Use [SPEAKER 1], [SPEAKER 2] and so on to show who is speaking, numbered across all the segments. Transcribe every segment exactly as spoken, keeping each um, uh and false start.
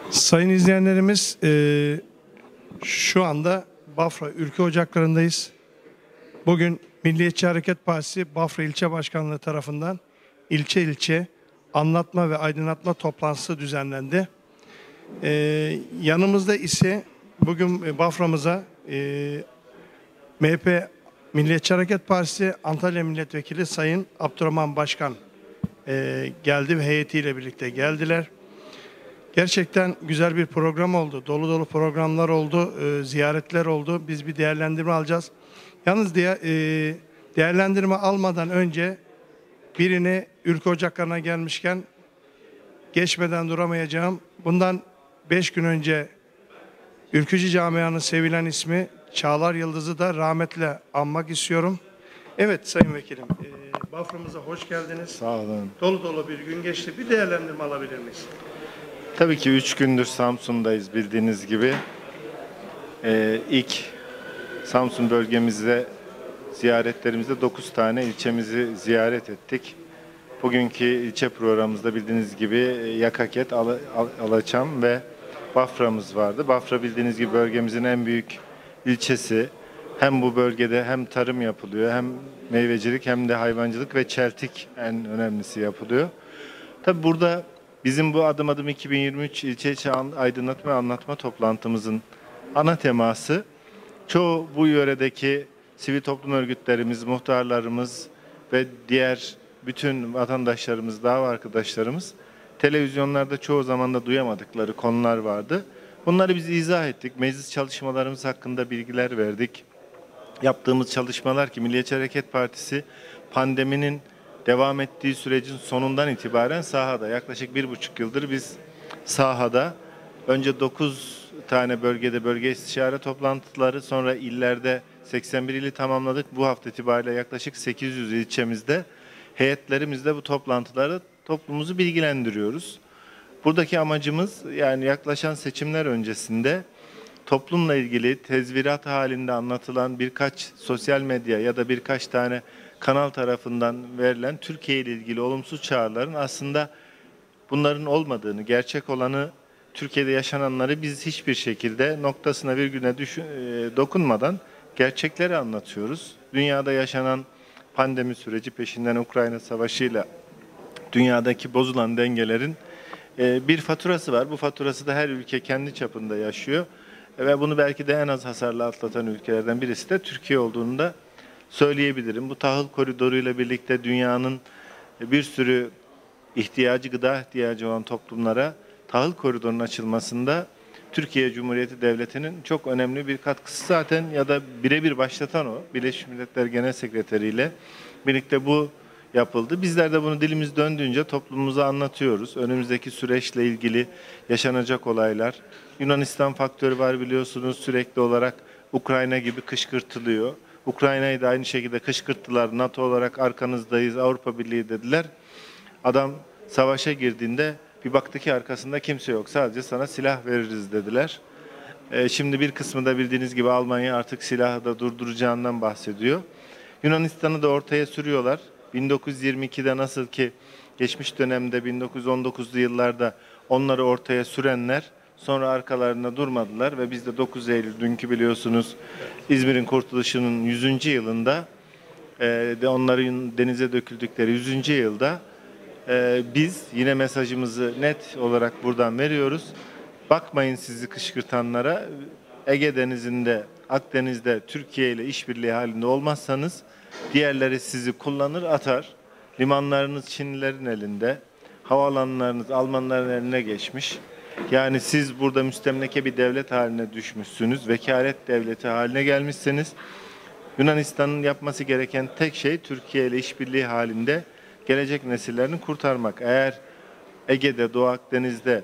[SPEAKER 1] Sayın izleyenlerimiz, e, şu anda Bafra Ülke Ocakları'ndayız. Bugün Milliyetçi Hareket Partisi Bafra İlçe Başkanlığı tarafından ilçe ilçe anlatma ve aydınlatma toplantısı düzenlendi. E, yanımızda ise bugün Bafra'mıza e, M H P Milliyetçi Hareket Partisi Antalya Milletvekili Sayın Abdurrahman Başkan e, geldi ve heyetiyle birlikte geldiler. Gerçekten güzel bir program oldu. Dolu dolu programlar oldu, e, ziyaretler oldu. Biz bir değerlendirme alacağız. Yalnız diye e, değerlendirme almadan önce birini Ülke Ocakları'na gelmişken geçmeden duramayacağım. Bundan beş gün önce Ülkücü Camia'nın sevilen ismi Çağlar Yıldız'ı da rahmetle anmak istiyorum. Evet Sayın Vekilim, e, Bafra'mıza hoş geldiniz.
[SPEAKER 2] Sağ olun.
[SPEAKER 1] Dolu dolu bir gün geçti. Bir değerlendirme alabilir miyiz?
[SPEAKER 2] Tabii ki üç gündür Samsun'dayız bildiğiniz gibi. Ee, ilk Samsun bölgemizde ziyaretlerimizde dokuz tane ilçemizi ziyaret ettik. Bugünkü ilçe programımızda bildiğiniz gibi Yakaket, Al Al Alaçam ve Bafra'mız vardı. Bafra bildiğiniz gibi bölgemizin en büyük ilçesi. Hem bu bölgede hem tarım yapılıyor, hem meyvecilik, hem de hayvancılık ve çeltik en önemlisi yapılıyor. Tabii burada bizim bu Adım Adım iki bin yirmi üç ilçe içi aydınlatma ve anlatma toplantımızın ana teması, çoğu bu yöredeki sivil toplum örgütlerimiz, muhtarlarımız ve diğer bütün vatandaşlarımız, dava arkadaşlarımız televizyonlarda çoğu zaman da duyamadıkları konular vardı. Bunları biz izah ettik. Meclis çalışmalarımız hakkında bilgiler verdik. Yaptığımız çalışmalar ki Milliyetçi Hareket Partisi pandeminin devam ettiği sürecin sonundan itibaren sahada, yaklaşık bir buçuk yıldır biz sahada, önce dokuz tane bölgede bölge istişare toplantıları, sonra illerde seksen bir ili tamamladık. Bu hafta itibariyle yaklaşık sekiz yüz ilçemizde heyetlerimizde bu toplantıları toplumumuzu bilgilendiriyoruz. Buradaki amacımız, yani yaklaşan seçimler öncesinde toplumla ilgili tezvirat halinde anlatılan birkaç sosyal medya ya da birkaç tane kanal tarafından verilen Türkiye ile ilgili olumsuz çağrıların aslında bunların olmadığını, gerçek olanı, Türkiye'de yaşananları biz hiçbir şekilde noktasına virgülüne düşün, e, dokunmadan gerçekleri anlatıyoruz. Dünyada yaşanan pandemi süreci, peşinden Ukrayna Savaşı'yla dünyadaki bozulan dengelerin e, bir faturası var. Bu faturası da her ülke kendi çapında yaşıyor. Ve bunu belki de en az hasarla atlatan ülkelerden birisi de Türkiye olduğunu da söyleyebilirim. Bu tahıl koridoruyla birlikte dünyanın bir sürü ihtiyacı, gıda ihtiyacı olan toplumlara tahıl koridorunun açılmasında Türkiye Cumhuriyeti Devleti'nin çok önemli bir katkısı zaten, ya da birebir başlatan o. Birleşmiş Milletler Genel Sekreteri ile birlikte bu yapıldı. Bizler de bunu dilimiz döndüğünce toplumumuza anlatıyoruz. Önümüzdeki süreçle ilgili yaşanacak olaylar. Yunanistan faktörü var biliyorsunuz, sürekli olarak Ukrayna gibi kışkırtılıyor. Ukrayna'yı da aynı şekilde kışkırttılar. NATO olarak arkanızdayız, Avrupa Birliği dediler. Adam savaşa girdiğinde bir baktı ki arkasında kimse yok. Sadece sana silah veririz dediler. Ee, şimdi bir kısmı da bildiğiniz gibi Almanya artık silahı da durduracağından bahsediyor. Yunanistan'ı da ortaya sürüyorlar. bin dokuz yüz yirmi ikide nasıl ki geçmiş dönemde bin dokuz yüz on dokuzlu yıllarda onları ortaya sürenler sonra arkalarında durmadılar ve biz de dokuz Eylül dünkü biliyorsunuz İzmir'in kurtuluşunun yüzüncü yılında e, de onların denize döküldükleri yüzüncü yılda e, biz yine mesajımızı net olarak buradan veriyoruz. Bakmayın sizi kışkırtanlara. Ege Denizi'nde, Akdeniz'de Türkiye ile işbirliği halinde olmazsanız diğerleri sizi kullanır atar. Limanlarınız Çinlilerin elinde, havaalanlarınız Almanların eline geçmiş. Yani siz burada müstemleke bir devlet haline düşmüşsünüz, vekalet devleti haline gelmişsiniz. Yunanistan'ın yapması gereken tek şey Türkiye ile işbirliği halinde gelecek nesillerini kurtarmak. Eğer Ege'de, Doğu Akdeniz'de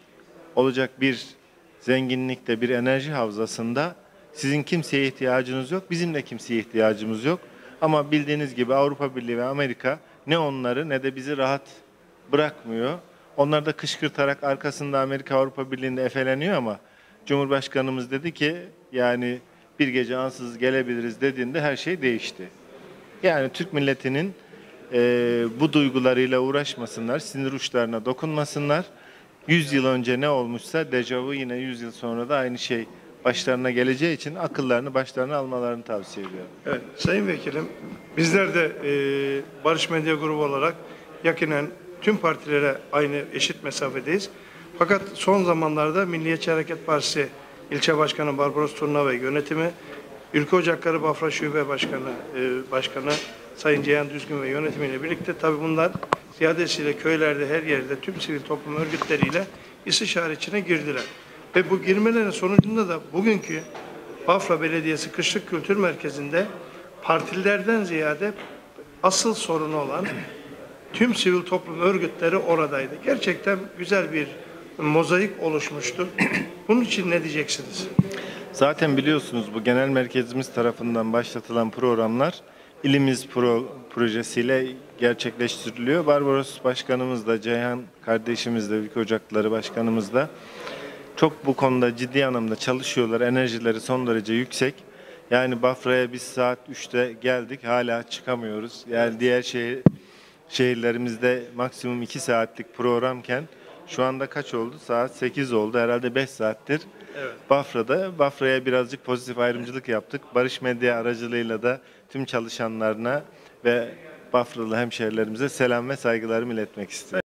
[SPEAKER 2] olacak bir zenginlikte, bir enerji havzasında sizin kimseye ihtiyacınız yok, bizim de kimseye ihtiyacımız yok. Ama bildiğiniz gibi Avrupa Birliği ve Amerika ne onları ne de bizi rahat bırakmıyor. Onlar da kışkırtarak arkasında Amerika Avrupa Birliği'nde efeleniyor ama Cumhurbaşkanımız dedi ki yani bir gece ansız gelebiliriz dediğinde her şey değişti. Yani Türk milletinin e, bu duygularıyla uğraşmasınlar, sinir uçlarına dokunmasınlar. yüz yıl önce ne olmuşsa dejavu yine yüz yıl sonra da aynı şey başlarına geleceği için akıllarını başlarına almalarını tavsiye ediyorum.
[SPEAKER 1] Evet, Sayın Vekilim, bizler de e, Barış Medya Grubu olarak yakinen tüm partilere aynı eşit mesafedeyiz. Fakat son zamanlarda Milliyetçi Hareket Partisi İlçe Başkanı Barbaros Turna ve yönetimi, Ülke Ocakları Bafra Şube Başkanı e, Başkanı Sayın Ceyhan Düzgün ve yönetimiyle birlikte tabii bunlar ziyadesiyle köylerde her yerde tüm sivil toplum örgütleriyle istişare içine girdiler. Ve bu girmelerin sonucunda da bugünkü Bafra Belediyesi Kışlık Kültür Merkezi'nde partilerden ziyade asıl sorunu olan tüm sivil toplum örgütleri oradaydı. Gerçekten güzel bir mozaik oluşmuştu. Bunun için ne diyeceksiniz?
[SPEAKER 2] Zaten biliyorsunuz bu genel merkezimiz tarafından başlatılan programlar İlimiz Pro projesiyle gerçekleştiriliyor. Barbaros Başkanımız da, Ceyhan kardeşimiz de, Ülke Ocakları Başkanımız da çok bu konuda ciddi anlamda çalışıyorlar. Enerjileri son derece yüksek. Yani Bafra'ya biz saat üçte geldik, hala çıkamıyoruz. Yani diğer şehir, şehirlerimizde maksimum iki saatlik programken şu anda kaç oldu? Saat sekiz oldu. Herhalde beş saattir.
[SPEAKER 1] Evet.
[SPEAKER 2] Bafra'da. Bafra'ya birazcık pozitif ayrımcılık yaptık. Barış Medya aracılığıyla da tüm çalışanlarına ve Bafralı hemşehrilerimize selam ve saygılarımı iletmek istiyorum.